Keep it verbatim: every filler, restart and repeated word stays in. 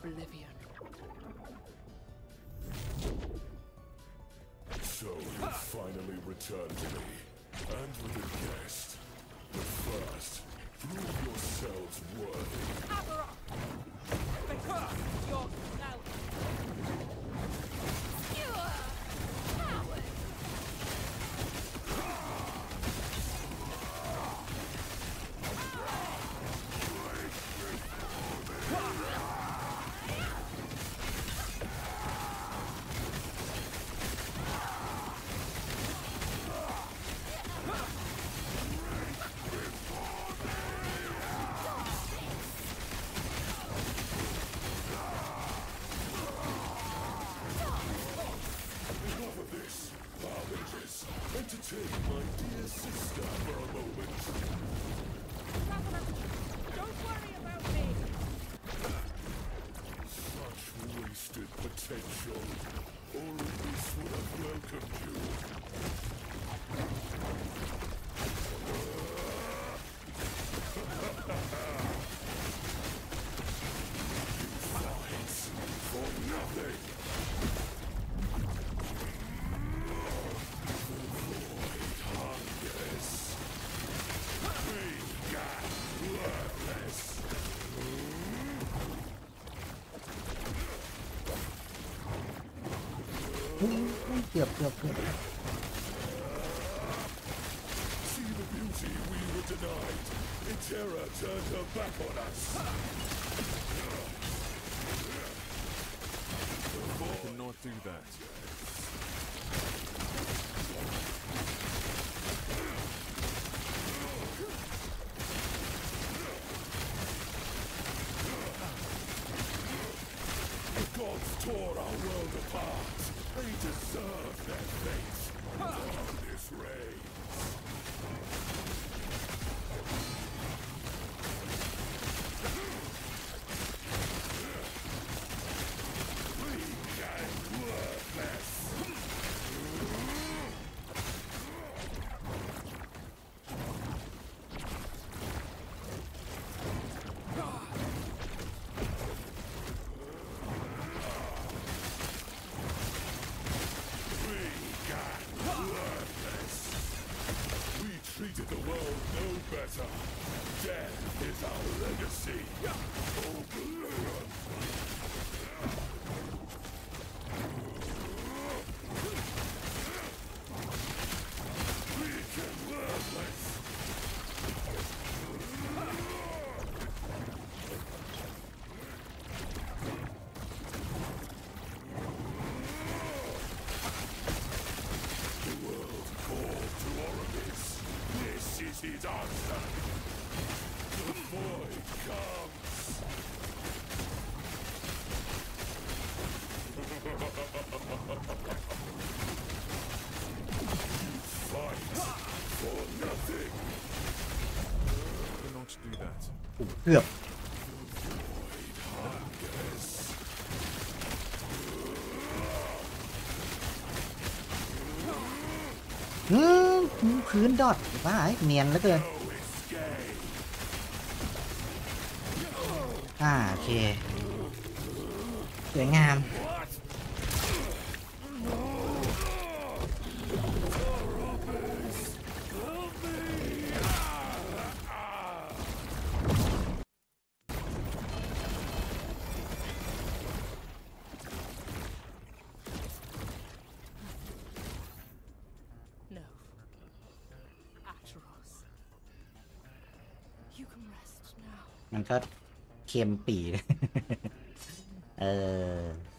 oblivion. So you finally returned to me, and with a guest. But first, prove yourselves worthy. Amarok! Because you're now. You are coward! Entertain my dear sister for a moment. Don't worry about me! Such wasted potential. Orbis would have welcomed you. You fight for nothing. เกือบเกือบเกือบ See the beauty we were denied. Terra turned her back on us. You cannot do that. The gods tore our world apart. They deserve their fate. Darkness reigns. Weak and worthless. Treated the world no better. Death is our legacy. Oblivion. Weak and worthless. The world called to Orbis. This is his answer. The void comes. You fight for nothing. You cannot do that. เกือบ Void hungers. อืมพื้นดอดว้ายเนียนเหลือเกิน No escape. อ่าโอเคสวยงาม No. Atros. You can rest now. มันก็เค็มปีเลย เออ